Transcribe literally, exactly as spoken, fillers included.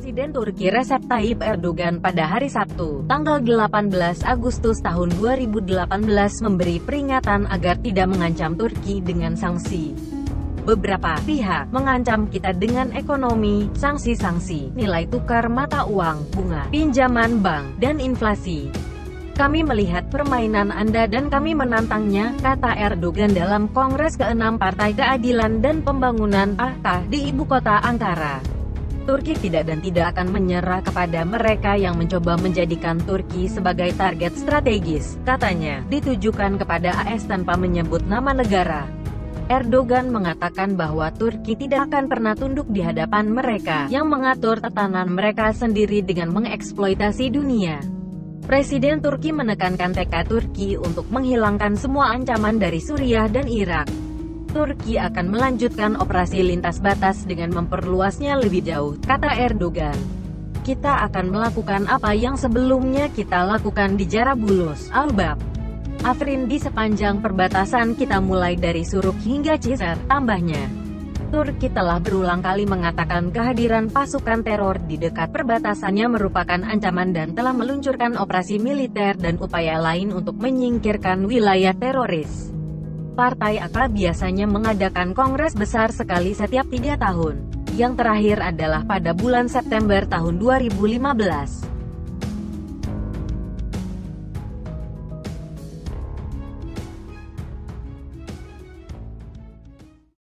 Presiden Turki Recep Tayyip Erdogan pada hari Sabtu, tanggal delapan belas Agustus tahun dua ribu delapan belas memberi peringatan agar tidak mengancam Turki dengan sanksi. Beberapa pihak mengancam kita dengan ekonomi, sanksi-sanksi, nilai tukar mata uang, bunga, pinjaman bank, dan inflasi. Kami melihat permainan Anda dan kami menantangnya, kata Erdogan dalam Kongres keenam Partai Keadilan dan Pembangunan (A K) di ibu kota Ankara. Turki tidak dan tidak akan menyerah kepada mereka yang mencoba menjadikan Turki sebagai target strategis, katanya, ditujukan kepada A S tanpa menyebut nama negara. Erdogan mengatakan bahwa Turki tidak akan pernah tunduk di hadapan mereka yang mengatur tatanan mereka sendiri dengan mengeksploitasi dunia. Presiden Turki menekankan tekad Turki untuk menghilangkan semua ancaman dari Suriah dan Irak. Turki akan melanjutkan operasi lintas batas dengan memperluasnya lebih jauh, kata Erdogan. Kita akan melakukan apa yang sebelumnya kita lakukan di Jarabulus, Albab, Afrin di sepanjang perbatasan kita mulai dari Suruk hingga Cisar, tambahnya. Turki telah berulang kali mengatakan kehadiran pasukan teror di dekat perbatasannya merupakan ancaman dan telah meluncurkan operasi militer dan upaya lain untuk menyingkirkan wilayah teroris. Partai A K biasanya mengadakan kongres besar sekali setiap tiga tahun. Yang terakhir adalah pada bulan September tahun dua ribu lima belas.